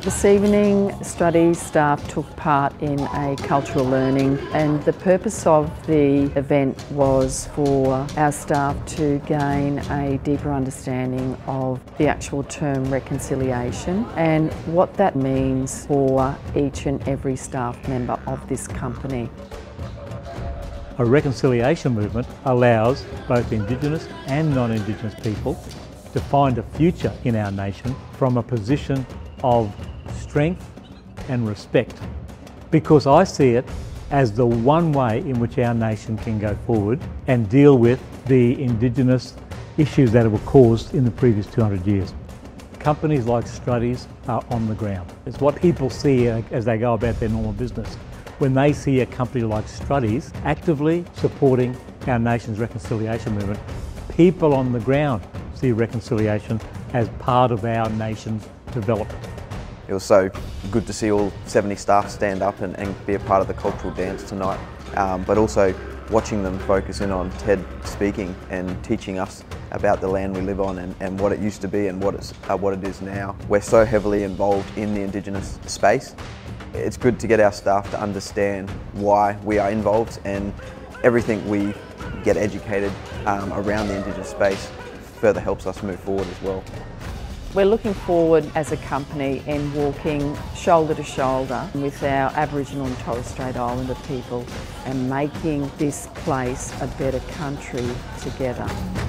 This evening, Struddy's staff took part in a cultural learning, and the purpose of the event was for our staff to gain a deeper understanding of the actual term reconciliation and what that means for each and every staff member of this company. A reconciliation movement allows both Indigenous and non-Indigenous people to find a future in our nation from a position of strength and respect, because I see it as the one way in which our nation can go forward and deal with the Indigenous issues that were caused in the previous 200 years. Companies like Struddy's are on the ground. It's what people see as they go about their normal business. When they see a company like Struddy's actively supporting our nation's reconciliation movement, people on the ground see reconciliation as part of our nation's development. It was so good to see all 70 staff stand up and be a part of the cultural dance tonight, but also watching them focus in on Ted speaking and teaching us about the land we live on and what it used to be and what it is now. We're so heavily involved in the Indigenous space. It's good to get our staff to understand why we are involved, and everything we get educated around the Indigenous space further helps us move forward as well. We're looking forward as a company in walking shoulder to shoulder with our Aboriginal and Torres Strait Islander people and making this place a better country together.